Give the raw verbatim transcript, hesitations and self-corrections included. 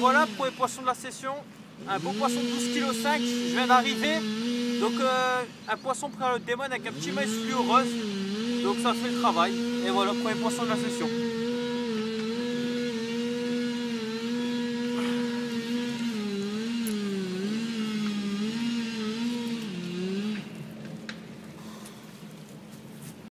voilà, premier poisson de la session. Un beau poisson de douze virgule cinq kilos, je viens d'arriver. Donc euh, un poisson prêt à le démon avec un petit maïs fluo rose. Donc ça fait le travail. Et voilà, premier poisson de la session.